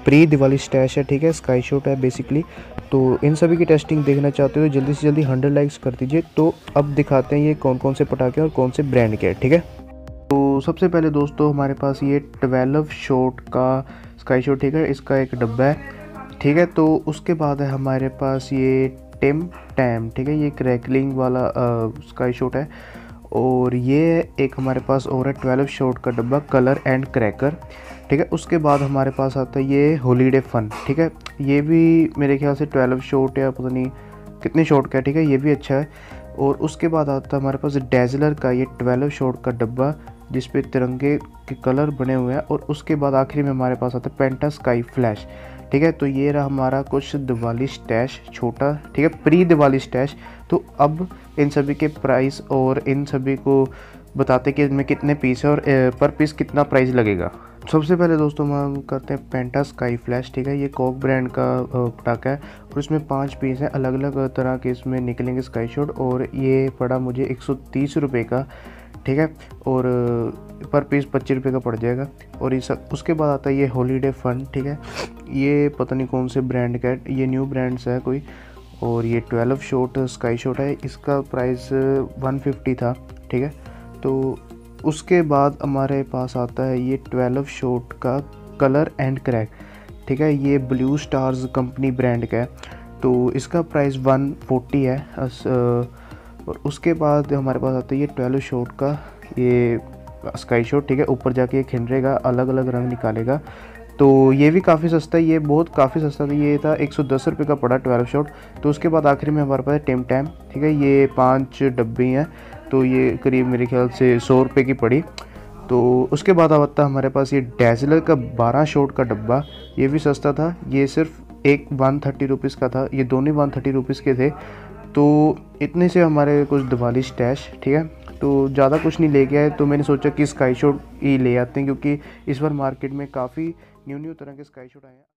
Pre Diwali stash है, ठीक है, स्काई शॉट है बेसिकली। तो इन सभी की टेस्टिंग देखना चाहते हो तो जल्दी से जल्दी 100 लाइक्स कर दीजिए। तो अब दिखाते हैं ये कौन कौन से पटाखे और कौन से ब्रांड के हैं, ठीक है। तो सबसे पहले दोस्तों हमारे पास ये 12 शॉट का स्काई शॉट, ठीक है, इसका एक डब्बा है, ठीक है। तो उसके बाद है हमारे पास ये टिम टैम, ठीक है, ये क्रैकलिंग वाला स्काई शॉट है। और ये एक हमारे पास और है 12 शॉट का डब्बा कलर एंड क्रैकर, ठीक है। उसके बाद हमारे पास आता है ये हॉलीडे फन, ठीक है, ये भी मेरे ख्याल से 12 शॉट या पता नहीं कितने शॉट का है, ठीक है, ये भी अच्छा है। और उसके बाद आता है हमारे पास डेजलर का ये 12 शॉट का डब्बा जिस पे तिरंगे के कलर बने हुए हैं। और उसके बाद आखिरी में हमारे पास आता है पेंटा स्काई फ्लैश, ठीक है। तो ये रहा हमारा कुछ दिवाली स्टैश छोटा, ठीक है, प्री दिवाली स्टैश। तो अब इन सभी के प्राइस और इन सभी को बताते कि इनमें कितने पीस है और पर पीस कितना प्राइस लगेगा। सबसे पहले दोस्तों हम करते हैं पेंटा स्काई फ्लैश, ठीक है, ये कॉक ब्रांड का पटाखा है और इसमें 5 पीस हैं, अलग अलग तरह के इसमें निकलेंगे स्काई शॉट। और ये पड़ा मुझे 130 रुपये का, ठीक है, और पर पीस 25 रुपये का पड़ जाएगा। और इस उसके बाद आता है ये हॉलीडे फन, ठीक है, ये पता नहीं कौन से ब्रांड का है, ये न्यू ब्रांड्स है कोई। और ये 12 शॉट स्काई शॉट है, इसका प्राइस 150 था, ठीक है। तो उसके बाद हमारे पास आता है ये 12 शॉट का कलर एंड क्रैक, ठीक है, ये ब्लू स्टार्स कंपनी ब्रांड का है। तो इसका प्राइस 140 है। और उसके बाद हमारे पास आता है ये 12 शॉट का ये स्काई शॉट, ठीक है, ऊपर जाके ये खिंडरेगा, अलग अलग रंग निकालेगा। तो ये भी काफ़ी सस्ता है, ये बहुत काफ़ी सस्ता था, ये था 110 रुपये का पड़ा 12 शॉट। तो उसके बाद आखिरी में हमारे पास टिम टैम, ठीक है, ये 5 डब्बे हैं, तो ये करीब मेरे ख्याल से 100 रुपये की पड़ी। तो उसके बाद आता हमारे पास ये डेजलर का 12 शॉट का डब्बा, ये भी सस्ता था, ये सिर्फ एक 130 रुपीज़ का था, ये दोनों 130 रुपीज़ के थे। तो इतने से हमारे कुछ दिवाली स्टैश, ठीक है। तो ज़्यादा कुछ नहीं लेके आए, तो मैंने सोचा कि स्काई शॉट ही ले आते हैं, क्योंकि इस बार मार्केट में काफ़ी न्यू तरह के स्काई शॉट आए हैं।